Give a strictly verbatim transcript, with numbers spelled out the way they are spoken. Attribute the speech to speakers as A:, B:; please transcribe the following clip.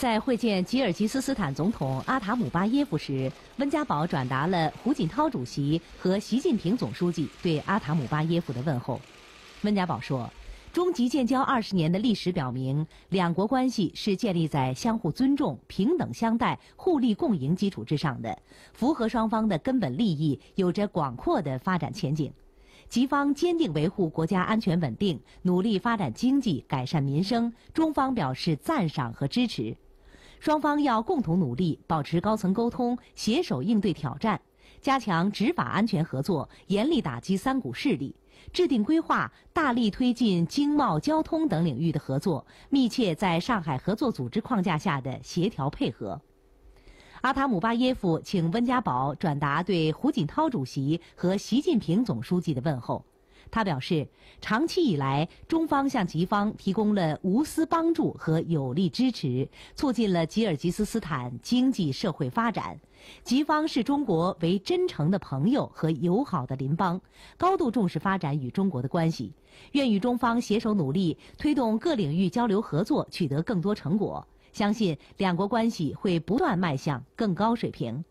A: 在会见吉尔吉斯斯坦总统阿塔姆巴耶夫时，温家宝转达了胡锦涛主席和习近平总书记对阿塔姆巴耶夫的问候。温家宝说，中吉建交二十年的历史表明，两国关系是建立在相互尊重、平等相待、互利共赢基础之上的，符合双方的根本利益，有着广阔的发展前景。吉方坚定维护国家安全稳定，努力发展经济、改善民生，中方表示赞赏和支持。双方要共同努力，保持高层沟通，携手应对挑战，加强执法安全合作，严厉打击三股势力，制定规划，大力推进经贸、交通等领域的合作，密切在上海合作组织框架下的协调配合。阿塔姆巴耶夫请温家宝转达对胡锦涛主席和习近平总书记的问候。他表示，长期以来，中方向吉方提供了无私帮助和有力支持，促进了吉尔吉斯斯坦经济社会发展。吉方视中国为真诚的朋友和友好的邻邦，高度重视发展与中国的关系，愿与中方携手努力，推动各领域交流合作取得更多成果。相信两国关系会不断迈向更高水平。